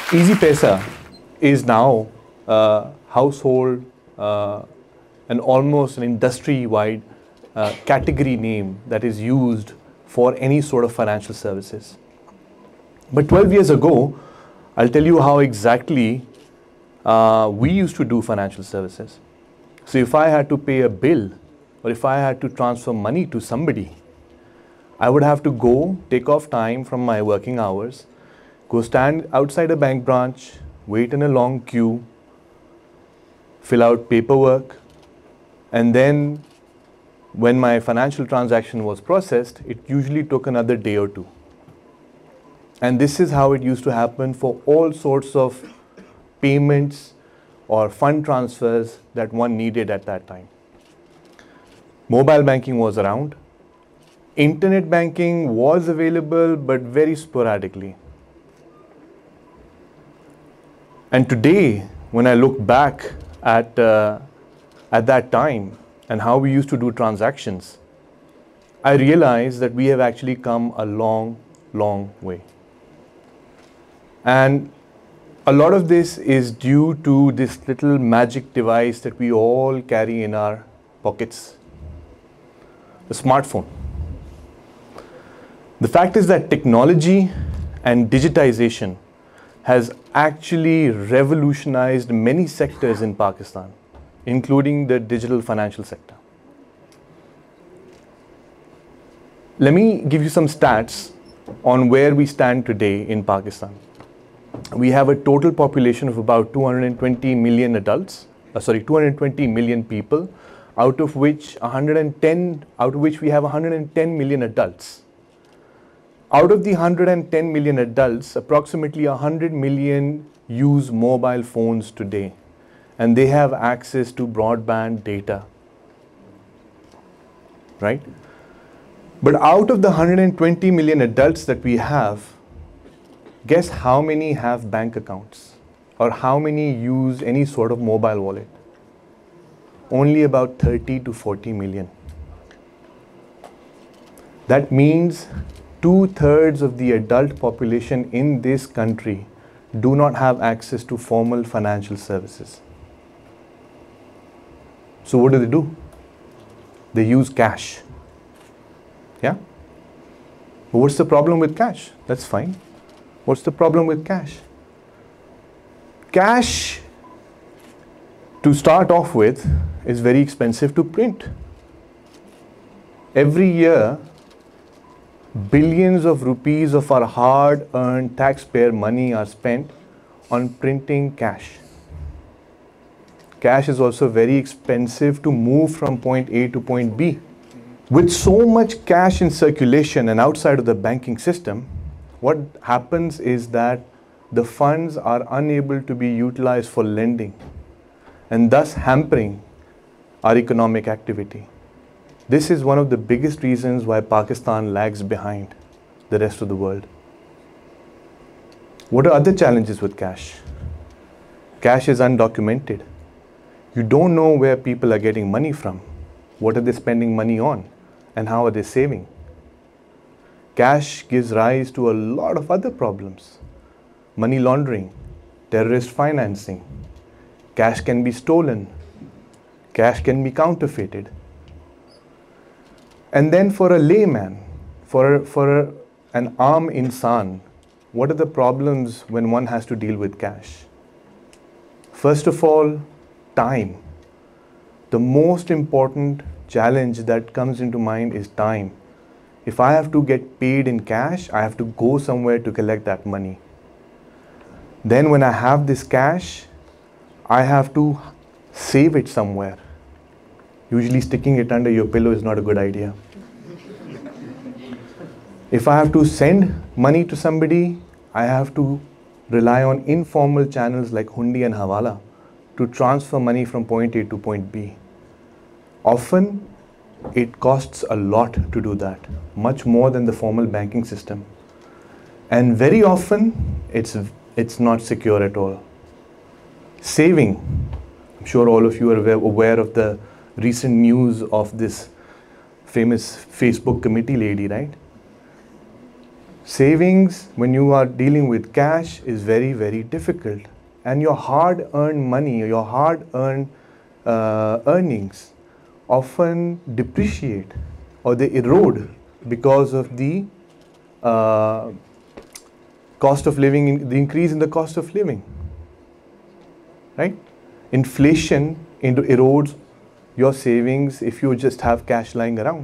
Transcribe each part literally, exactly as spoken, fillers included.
Easy Paisa is now a household uh, and almost an industry-wide uh, category name that is used for any sort of financial services. But twelve years ago, I'll tell you how exactly uh, we used to do financial services. So if I had to pay a bill or if I had to transfer money to somebody, I would have to go, take off time from my working hours, go stand outside a bank branch, wait in a long queue, fill out paperwork, and then when my financial transaction was processed, it usually took another day or two. And this is how it used to happen for all sorts of payments or fund transfers that one needed at that time. Mobile banking was around. Internet banking was available, but very sporadically. And today, when I look back at, uh, at that time and how we used to do transactions, I realize that we have actually come a long, long way. And a lot of this is due to this little magic device that we all carry in our pockets, the smartphone. The fact is that technology and digitization has actually revolutionized many sectors in Pakistan, including the digital financial sector. Let me give you some stats on where we stand today in Pakistan. We have a total population of about two hundred twenty million adults, uh, sorry, two hundred twenty million people, out of which one hundred ten, out of which we have one hundred ten million adults. Out of the one hundred ten million adults, approximately one hundred million use mobile phones today, and they have access to broadband data, right? But out of the one hundred twenty million adults that we have, guess how many have bank accounts or how many use any sort of mobile wallet? Only about thirty to forty million. That means two-thirds of the adult population in this country do not have access to formal financial services. So what do they do? They use cash. Yeah? But what's the problem with cash? That's fine. What's the problem with cash? Cash, to start off with, is very expensive to print. Every year, billions of rupees of our hard-earned taxpayer money are spent on printing cash. Cash is also very expensive to move from point A to point B. With so much cash in circulation and outside of the banking system, what happens is that the funds are unable to be utilized for lending and thus hampering our economic activity. This is one of the biggest reasons why Pakistan lags behind the rest of the world. What are other challenges with cash? Cash is undocumented. You don't know where people are getting money from. What are they spending money on? And how are they saving? Cash gives rise to a lot of other problems. Money laundering, terrorist financing. Cash can be stolen. Cash can be counterfeited. And then for a layman, for, for an aam insan, what are the problems when one has to deal with cash? First of all, time. The most important challenge that comes into mind is time. If I have to get paid in cash, I have to go somewhere to collect that money. Then when I have this cash, I have to save it somewhere. Usually sticking it under your pillow is not a good idea. If I have to send money to somebody, I have to rely on informal channels like hundi and hawala to transfer money from point A to point B. Often, it costs a lot to do that, much more than the formal banking system. And very often, it's, it's not secure at all. Saving. I'm sure all of you are aware of the recent news of this famous Facebook committee lady, right? Savings, when you are dealing with cash, is very, very difficult. And your hard-earned money, your hard-earned uh, earnings often depreciate or they erode because of the uh, cost of living, the increase in the cost of living, right? Inflation into erodes your savings if you just have cash lying around.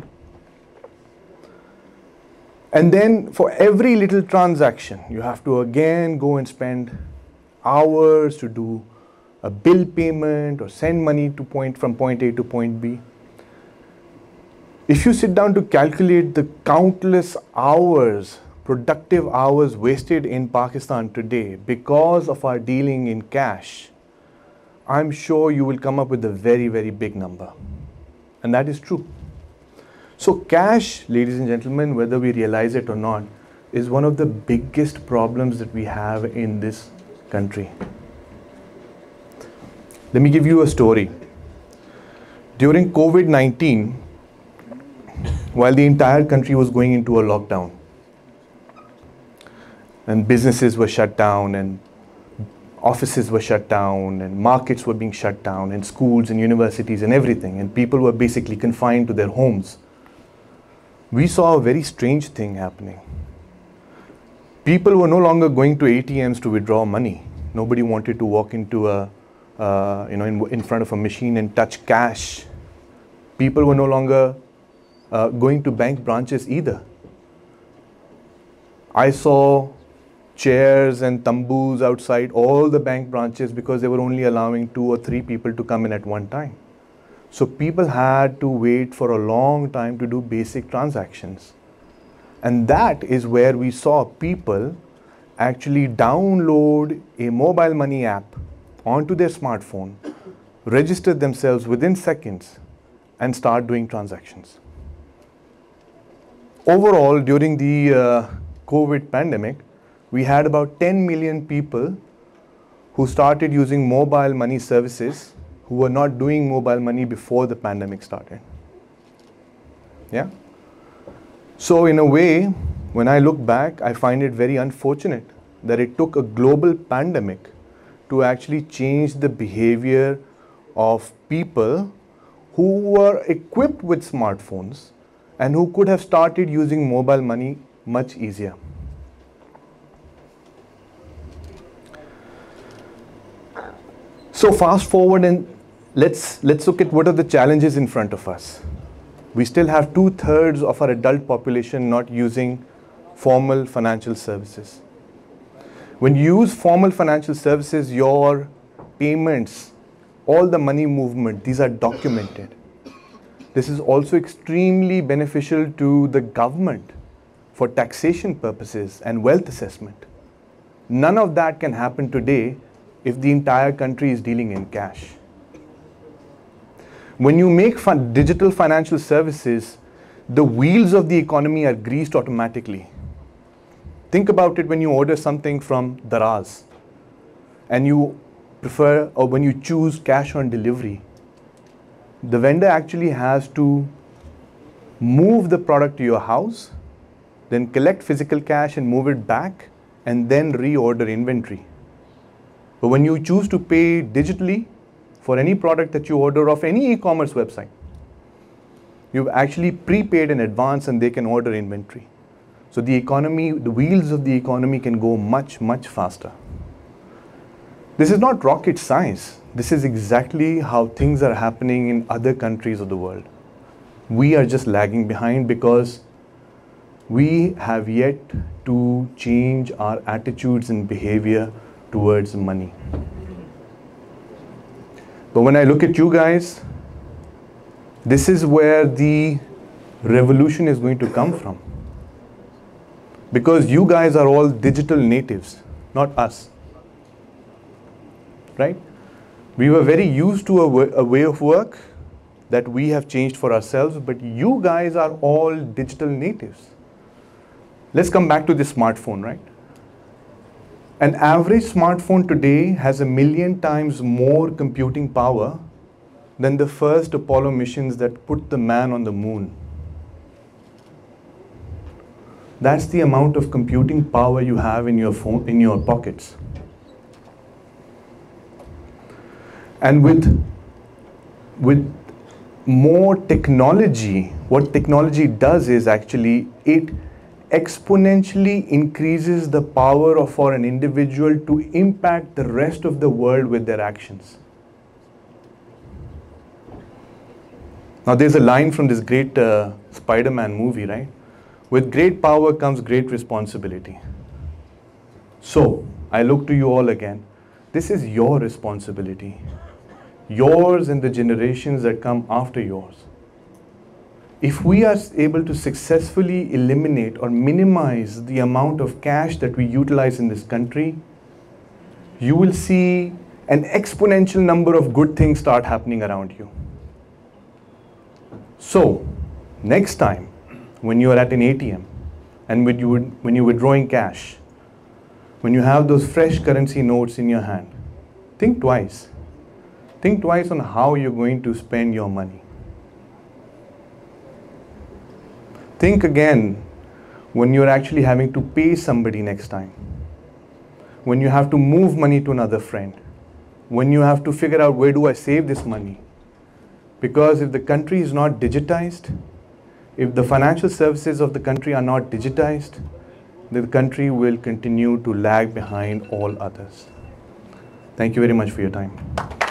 And then for every little transaction, you have to again go and spend hours to do a bill payment or send money to point from point A to point B. If you sit down to calculate the countless hours, productive hours wasted in Pakistan today because of our dealing in cash, I'm sure you will come up with a very, very big number. And that is true. So cash, ladies and gentlemen, whether we realize it or not, is one of the biggest problems that we have in this country. Let me give you a story. During COVID nineteen, while the entire country was going into a lockdown, and businesses were shut down, and offices were shut down, and markets were being shut down, and schools and universities and everything, and people were basically confined to their homes, we saw a very strange thing happening. People were no longer going to A T Ms to withdraw money. Nobody wanted to walk into a, uh, you know, in, in front of a machine and touch cash. People were no longer uh, going to bank branches either. I saw chairs and tamboos outside all the bank branches because they were only allowing two or three people to come in at one time. So people had to wait for a long time to do basic transactions. And that is where we saw people actually download a mobile money app onto their smartphone, register themselves within seconds, and start doing transactions. Overall, during the uh, COVID pandemic, we had about ten million people who started using mobile money services who were not doing mobile money before the pandemic started. Yeah? So in a way, when I look back, I find it very unfortunate that it took a global pandemic to actually change the behavior of people who were equipped with smartphones and who could have started using mobile money much easier. So fast forward and let's, let's look at what are the challenges in front of us. We still have two-thirds of our adult population not using formal financial services. When you use formal financial services, your payments, all the money movement, these are documented. This is also extremely beneficial to the government for taxation purposes and wealth assessment. None of that can happen today if the entire country is dealing in cash. When you make fun digital financial services, the wheels of the economy are greased automatically. Think about it when you order something from Daraz and you prefer, or when you choose cash on delivery, the vendor actually has to move the product to your house, then collect physical cash and move it back, and then reorder inventory. But when you choose to pay digitally for any product that you order off any e-commerce website, you've actually prepaid in advance and they can order inventory. So the economy, the wheels of the economy can go much, much faster. This is not rocket science. This is exactly how things are happening in other countries of the world. We are just lagging behind because we have yet to change our attitudes and behavior towards money. But when I look at you guys, this is where the revolution is going to come from. Because you guys are all digital natives, not us. Right? We were very used to a, w a way of work that we have changed for ourselves, but you guys are all digital natives. Let's come back to the smartphone, right? An average smartphone today has a million times more computing power than the first Apollo missions that put the man on the moon. That's the amount of computing power you have in your phone, in your pockets. And with, with more technology, what technology does is actually it exponentially increases the power of for an individual to impact the rest of the world with their actions. Now there's a line from this great uh, Spider-Man movie, right? With great power comes great responsibility. So I look to you all again. This is your responsibility. Yours and the generations that come after yours. If we are able to successfully eliminate or minimize the amount of cash that we utilize in this country, you will see an exponential number of good things start happening around you. So, next time when you are at an A T M and when, you, when you're withdrawing cash, when you have those fresh currency notes in your hand, think twice. Think twice on how you're going to spend your money. Think again when you're actually having to pay somebody next time. When you have to move money to another friend. When you have to figure out where do I save this money. Because if the country is not digitized, if the financial services of the country are not digitized, the country will continue to lag behind all others. Thank you very much for your time.